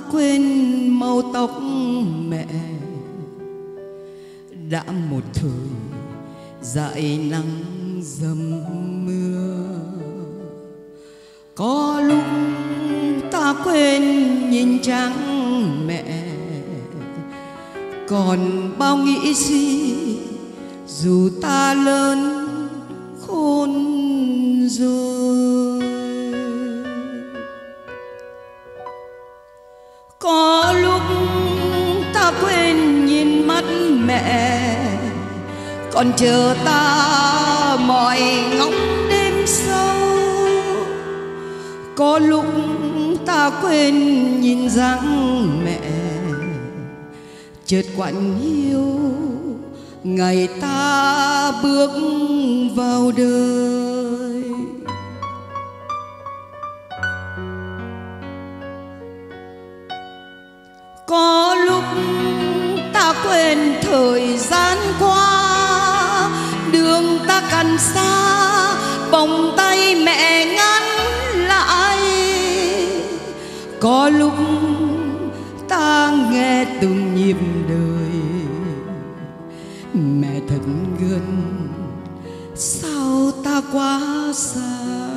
quên màu tóc mẹ, đã một thời dại nắng dầm mưa. Có lúc ta quên nhìn trắng mẹ, còn bao nghĩ gì dù ta lớn khôn rồi. Có lúc ta quên nhìn mắt mẹ, còn chờ ta mỏi ngóng đêm sâu. Có lúc ta quên nhìn dáng mẹ, chợt quặn hiu ngày ta bước vào đời. Có lúc ta quên thời gian qua, đường ta cần xa, vòng tay mẹ ngăn lại. Có lúc ta nghe từng nhịp đời, mẹ thật gần sao ta quá xa.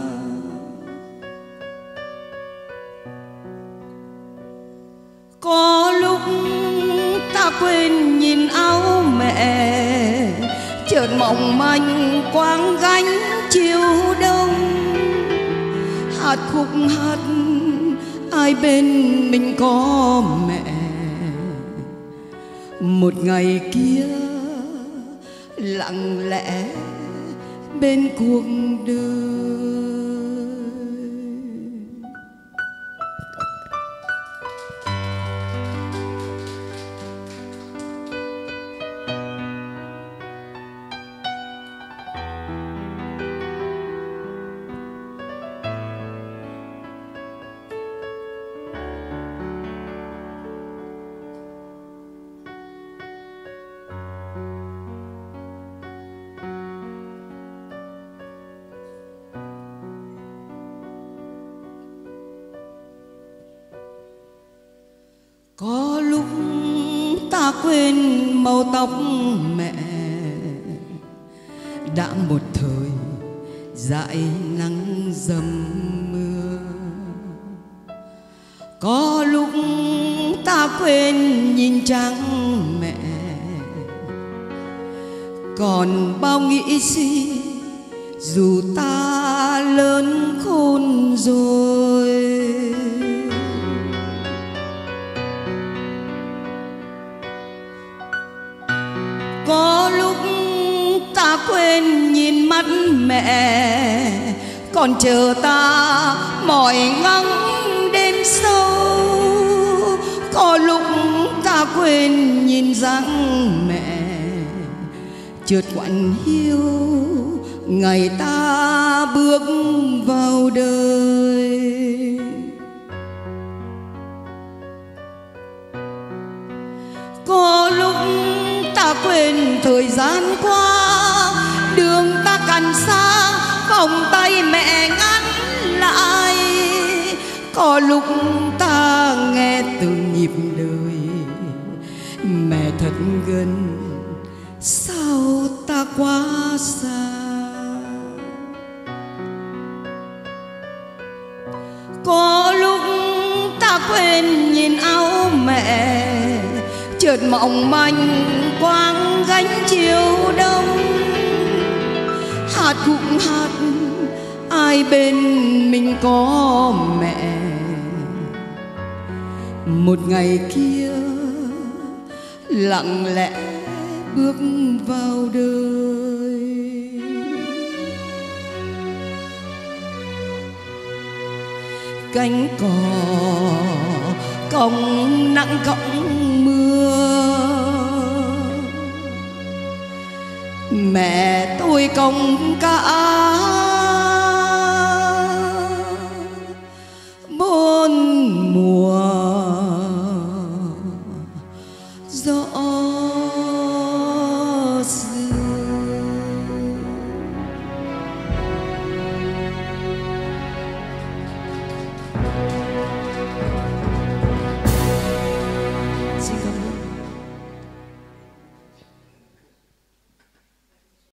Có lúc ta quên nhìn áo mẹ, chợt mỏng manh quang gánh chiều đông. Hát khúc hát ai bên mình có mẹ, một ngày kia lặng lẽ bên cuộc đời. Có lúc ta quên màu tóc mẹ, đã một thời dại nắng dầm mưa. Có lúc ta quên nhìn trắng mẹ, còn bao nghĩ gì dù ta lớn khôn rồi. Có lúc ta quên nhìn mắt mẹ, còn chờ ta mỏi ngóng đêm sâu. Có lúc ta quên nhìn dáng mẹ, chợt quặn hiu ngày ta bước vào đời. Có lúc ta quên thời gian qua, đường ta cần xa, vòng tay mẹ ngăn lại. Có lúc ta nghe từng nhịp đời, mẹ thật gần sao ta quá xa. Có lúc ta quên nhìn áo mẹ, chợt mỏng manh quang gánh chiều đông. Hát khúc hát ai bên mình có mẹ, một ngày kia lặng lẽ bước vào đời. Cánh cò còng nặng cõng mưa, mẹ tôi còng cả bốn mùa.